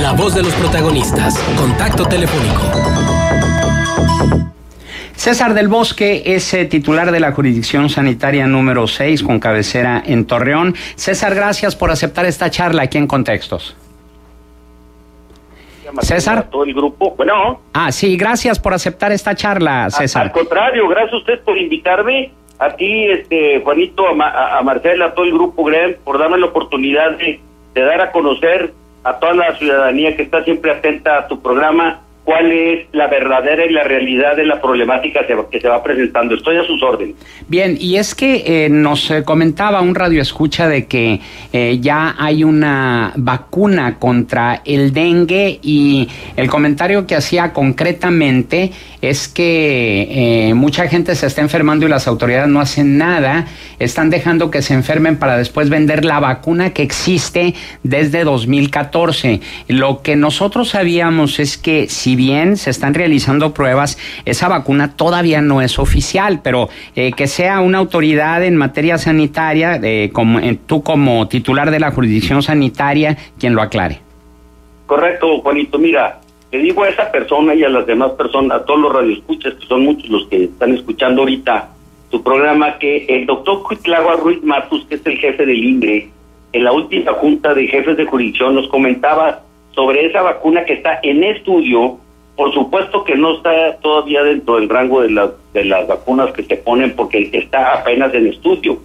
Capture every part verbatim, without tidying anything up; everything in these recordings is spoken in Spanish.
La voz de los protagonistas. Contacto telefónico. César del Bosque es eh, titular de la jurisdicción sanitaria número seis con cabecera en Torreón. César, gracias por aceptar esta charla aquí en Contextos. César. Todo el grupo. Bueno. Ah, sí, gracias por aceptar esta charla, César. A, al contrario, gracias a usted por invitarme, a ti, este, Juanito, a, Ma, a Marcela, a todo el grupo GREM, por darme la oportunidad de, de dar a conocer a toda la ciudadanía que está siempre atenta a tu programa, cuál es la verdadera y la realidad de la problemática que se va presentando. Estoy a sus órdenes. Bien, y es que eh, nos eh, comentaba un radioescucha de que eh, ya hay una vacuna contra el dengue, y el comentario que hacía concretamente es que eh, mucha gente se está enfermando y las autoridades no hacen nada, están dejando que se enfermen para después vender la vacuna que existe desde dos mil catorce. Lo que nosotros sabíamos es que si bien se están realizando pruebas, esa vacuna todavía no es oficial, pero eh, que sea una autoridad en materia sanitaria, eh, como, eh, tú como titular de la jurisdicción sanitaria, quien lo aclare. Correcto, Juanito. Mira, le digo a esa persona y a las demás personas, a todos los radioescuchas, que son muchos los que están escuchando ahorita tu programa, que el doctor Cuitlagua Ruiz Matus, que es el jefe del INDRE, en la última junta de jefes de jurisdicción nos comentaba sobre esa vacuna que está en estudio. Por supuesto que no está todavía dentro del rango de, la, de las vacunas que se ponen, porque está apenas en estudio.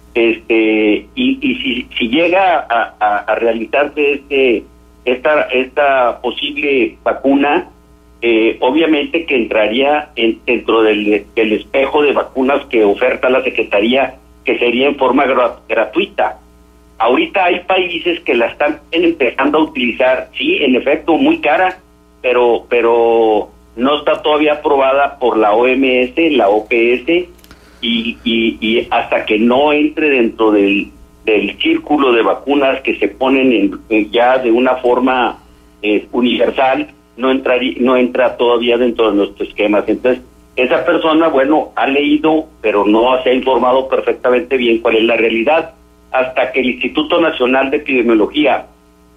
Este y, y si, si llega a, a, a realizarse este esta esta posible vacuna, eh, obviamente que entraría en, dentro del, del espejo de vacunas que oferta la Secretaría, que sería en forma gra, gratuita. Ahorita hay países que la están empezando a utilizar, sí, en efecto, muy cara, pero pero no está todavía aprobada por la O M S, la O P S, y, y, y hasta que no entre dentro del, del círculo de vacunas que se ponen en, en ya de una forma eh, universal, no entra, no entra todavía dentro de nuestros esquemas. Entonces, esa persona, bueno, ha leído, pero no se ha informado perfectamente bien cuál es la realidad. Hasta que el Instituto Nacional de Epidemiología,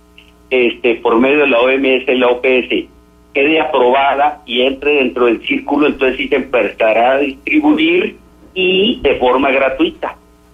este, por medio de la O M S y la O P S, quede aprobada y entre dentro del círculo, entonces sí se empezará a distribuir y de forma gratuita.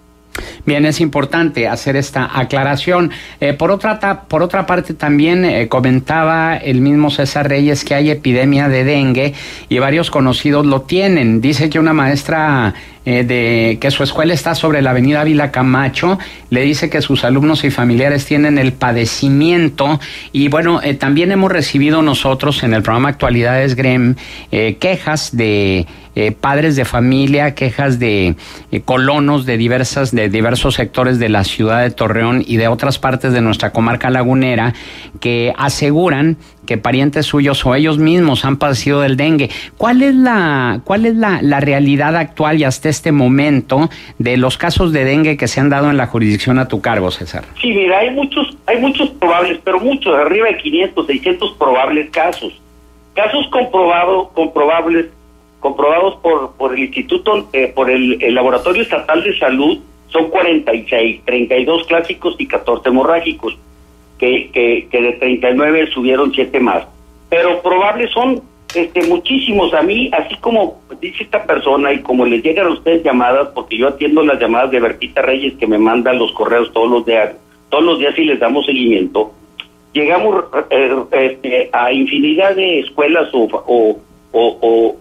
Bien, es importante hacer esta aclaración. Eh, por otra por otra parte, también eh, comentaba el mismo César Reyes que hay epidemia de dengue y varios conocidos lo tienen. Dice que una maestra eh, de que su escuela está sobre la avenida Ávila Camacho le dice que sus alumnos y familiares tienen el padecimiento. Y bueno, eh, también hemos recibido nosotros en el programa Actualidades GREM eh, quejas de eh, padres de familia, quejas de eh, colonos de diversas de diversos sectores de la ciudad de Torreón y de otras partes de nuestra comarca lagunera, que aseguran que parientes suyos o ellos mismos han padecido del dengue. ¿Cuál es la cuál es la, la realidad actual y hasta este momento de los casos de dengue que se han dado en la jurisdicción a tu cargo, César? Sí, mira, hay muchos hay muchos probables, pero muchos, arriba de quinientos, seiscientos probables casos. Casos comprobados, comprobables, comprobados por por el Instituto, eh, por el, el Laboratorio Estatal de Salud, son cuarenta y seis, treinta y dos clásicos y catorce hemorrágicos, que, que, que de treinta y nueve subieron siete más. Pero probables son este muchísimos. A mí, así como dice esta persona y como les llegan a ustedes llamadas, porque yo atiendo las llamadas de Bertita Reyes, que me mandan los correos todos los días, todos los días y les damos seguimiento, llegamos eh, este, a infinidad de escuelas o, o, o, o,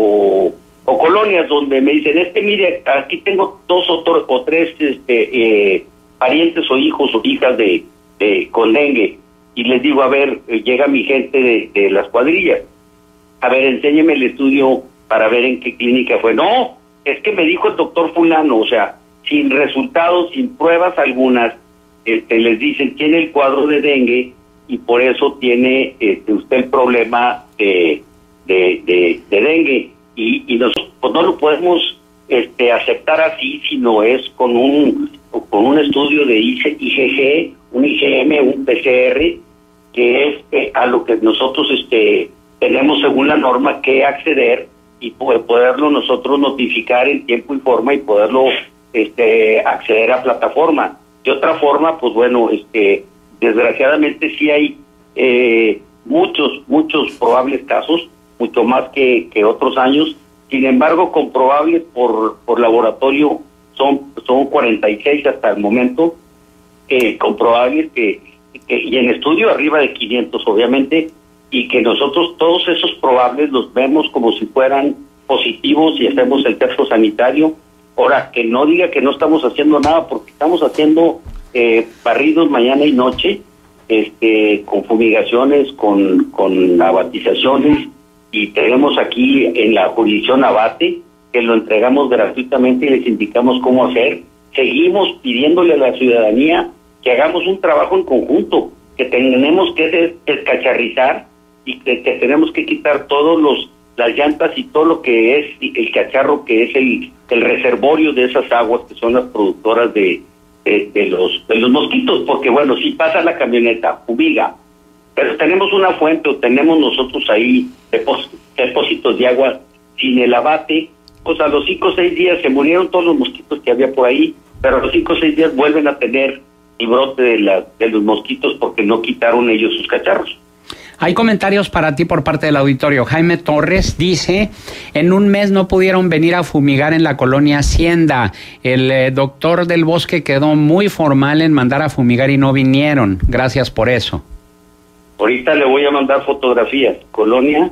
o o colonias donde me dicen, este mire, aquí tengo dos o, o tres este eh, parientes o hijos o hijas de, de con dengue, y les digo, a ver, llega mi gente de, de las cuadrillas, a ver, enséñeme el estudio para ver en qué clínica fue. No, es que me dijo el doctor fulano, o sea, sin resultados, sin pruebas algunas, este, les dicen, tiene el cuadro de dengue y por eso tiene este, usted el problema de, de, de, de dengue. Y, y nosotros pues, no lo podemos este, aceptar así, sino es con un con un estudio de I G G, un I G M, un P C R, que es eh, a lo que nosotros este tenemos según la norma que acceder y poderlo nosotros notificar en tiempo y forma y poderlo este acceder a plataforma. De otra forma, pues bueno, este desgraciadamente sí hay eh, muchos, muchos probables casos, mucho más que, que otros años. Sin embargo, comprobables por, por laboratorio son, son cuarenta y seis hasta el momento, eh, comprobables que, que, y en estudio arriba de quinientos, obviamente, y que nosotros todos esos probables los vemos como si fueran positivos y hacemos el test sanitario. Ahora, que no diga que no estamos haciendo nada, porque estamos haciendo eh, barridos mañana y noche, este, con fumigaciones, con, con abatizaciones, y tenemos aquí en la jurisdicción Abate, que lo entregamos gratuitamente y les indicamos cómo hacer. Seguimos pidiéndole a la ciudadanía que hagamos un trabajo en conjunto, que tenemos que descacharrizar y que, que tenemos que quitar todos los las llantas y todo lo que es el cacharro, que es el, el reservorio de esas aguas que son las productoras de, de, de los de los mosquitos, porque bueno, si pasa la camioneta, fumiga, pero tenemos una fuente o tenemos nosotros ahí depósitos, depósitos de agua sin el abate, pues a los cinco o seis días se murieron todos los mosquitos que había por ahí, pero a los cinco o seis días vuelven a tener el brote de, la, de los mosquitos porque no quitaron ellos sus cacharros. Hay comentarios para ti por parte del auditorio. Jaime Torres dice, en un mes no pudieron venir a fumigar en la colonia Hacienda. El eh, doctor del bosque quedó muy formal en mandar a fumigar y no vinieron. Gracias por eso. Ahorita le voy a mandar fotografías. Colonia...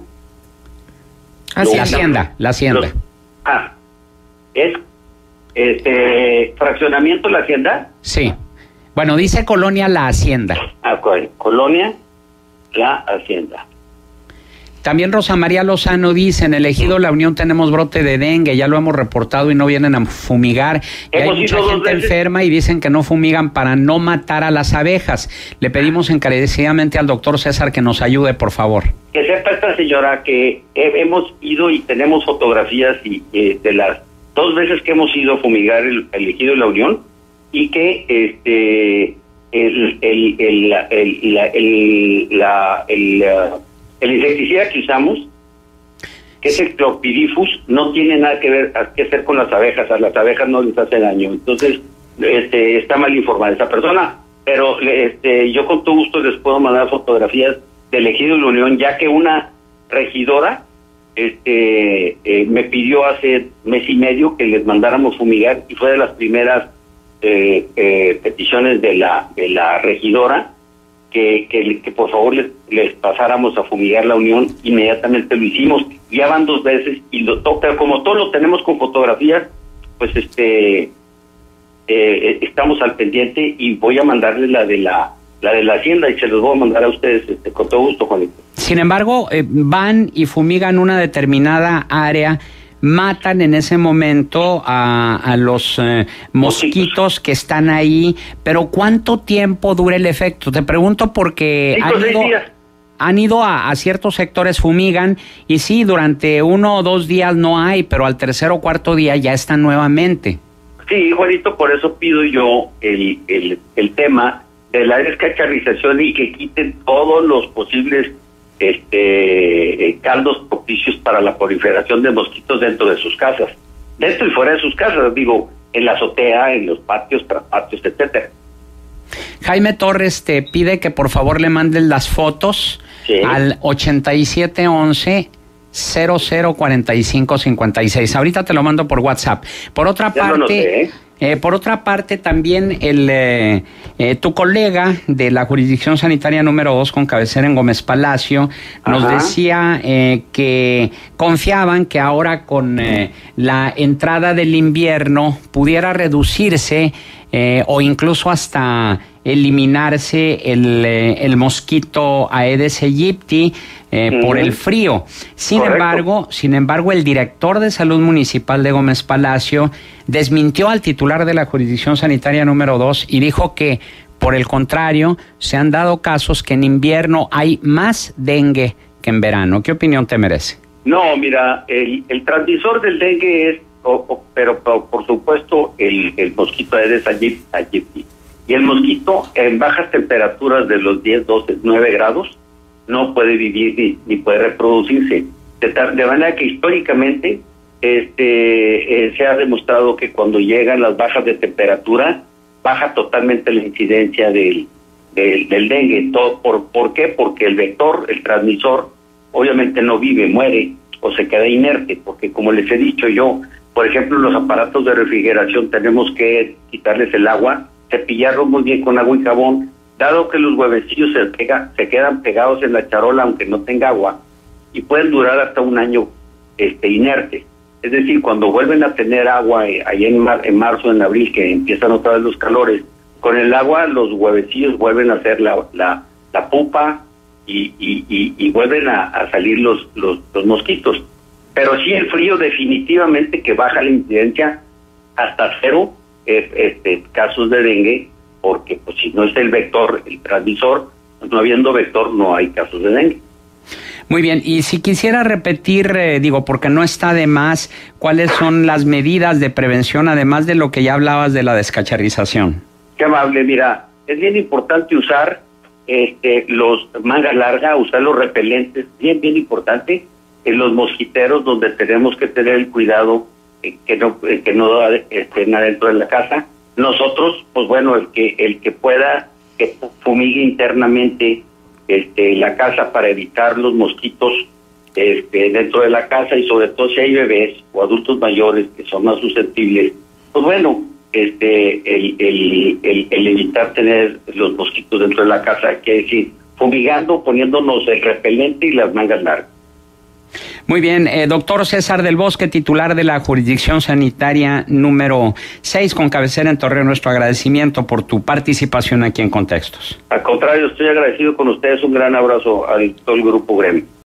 Ah, sí, la Hacienda, la Hacienda. Los, ah, ¿es este fraccionamiento la Hacienda? Sí. Bueno, dice Colonia La Hacienda. Ah, Colonia La Hacienda. También Rosa María Lozano dice, en el Ejido La Unión tenemos brote de dengue, ya lo hemos reportado y no vienen a fumigar. Y hay mucha gente enferma y dicen que no fumigan para no matar a las abejas. Le pedimos encarecidamente al doctor César que nos ayude, por favor. Que sepa esta señora que hemos ido y tenemos fotografías y, eh, de las dos veces que hemos ido a fumigar el, el Ejido La Unión, y que este el el el el, el, la, el, la, el, uh, el insecticida que usamos, que es el Clopidifus, no tiene nada que ver que hacer con las abejas. A las abejas no les hace daño. Entonces este está mal informada esa persona, pero este yo con todo gusto les puedo mandar fotografías del Ejido de la Unión, ya que una regidora este eh, me pidió hace mes y medio que les mandáramos fumigar, y fue de las primeras Eh, eh, peticiones de la de la regidora que, que, que por favor les, les pasáramos a fumigar la Unión. Inmediatamente lo hicimos, ya van dos veces y lo toca, como todo lo tenemos con fotografías, pues este eh, estamos al pendiente, y voy a mandarles la de la la de la Hacienda y se los voy a mandar a ustedes este, con todo gusto, Juanito. Sin embargo, eh, van y fumigan una determinada área, matan en ese momento a, a los eh, mosquitos que están ahí, pero ¿cuánto tiempo dura el efecto? Te pregunto porque han ido, han ido a, a ciertos sectores, fumigan, y sí, durante uno o dos días no hay, pero al tercer o cuarto día ya están nuevamente. Sí, Juanito, por eso pido yo el, el, el tema de la descacharrización y que quiten todos los posibles este eh, caldos propicios para la proliferación de mosquitos dentro de sus casas, dentro y fuera de sus casas, digo, en la azotea, en los patios, traspatios, etcétera. Jaime Torres te pide que por favor le mandes las fotos, sí, al ochenta y siete once cero cero cuarenta y cinco cincuenta y seis. Ahorita te lo mando por WhatsApp. Por otra ya parte, noté, ¿eh? Eh, por otra parte, también el eh, eh, tu colega de la jurisdicción sanitaria número dos con cabecera en Gómez Palacio nos Ajá. decía eh, que confiaban que ahora con eh, la entrada del invierno pudiera reducirse eh, o incluso hasta eliminarse el, eh, el mosquito Aedes aegypti eh, uh-huh. por el frío. Sin Correcto. embargo, sin embargo, el director de Salud Municipal de Gómez Palacio desmintió al titular de la jurisdicción sanitaria número dos y dijo que, por el contrario, se han dado casos que en invierno hay más dengue que en verano. ¿Qué opinión te merece? No, mira, el, el transmisor del dengue es, o, o, pero, pero por supuesto, el, el mosquito Aedes aegypti. Y el mosquito en bajas temperaturas de los diez, doce, nueve grados no puede vivir ni, ni puede reproducirse. De, de manera que históricamente este eh, se ha demostrado que cuando llegan las bajas de temperatura baja totalmente la incidencia del, del, del dengue. Todo, por, ¿Por qué? Porque el vector, el transmisor, obviamente no vive, muere o se queda inerte, porque como les he dicho yo, por ejemplo, los aparatos de refrigeración tenemos que quitarles el agua, cepillarlos muy bien con agua y jabón, dado que los huevecillos se, pega, se quedan pegados en la charola aunque no tenga agua, y pueden durar hasta un año este, inerte. Es decir, cuando vuelven a tener agua, eh, ahí en, mar, en marzo, en abril, que empiezan otra vez los calores, con el agua los huevecillos vuelven a hacer la, la, la pupa y, y, y, y vuelven a, a salir los, los, los mosquitos. Pero sí el frío definitivamente que baja la incidencia hasta cero eh, este, casos de dengue, porque pues si no es el vector, el transmisor, no habiendo vector no hay casos de dengue. Muy bien, y si quisiera repetir, eh, digo, porque no está de más, ¿cuáles son las medidas de prevención, además de lo que ya hablabas de la descacharrización? Qué amable, mira, es bien importante usar este, los manga larga, usar los repelentes, bien, bien importante, en los mosquiteros donde tenemos que tener el cuidado eh, que no eh, que no estén adentro de la casa. Nosotros, pues bueno, el que el que pueda que fumigue internamente este la casa para evitar los mosquitos este dentro de la casa, y sobre todo si hay bebés o adultos mayores que son más susceptibles, pues bueno, este el el, el, el evitar tener los mosquitos dentro de la casa, quiere decir fumigando, poniéndonos el repelente y las mangas largas. Muy bien, eh, doctor César del Bosque, titular de la Jurisdicción Sanitaria número seis, con cabecera en Torreón, nuestro agradecimiento por tu participación aquí en Contextos. Al contrario, estoy agradecido con ustedes, un gran abrazo a todo el Grupo Gremio.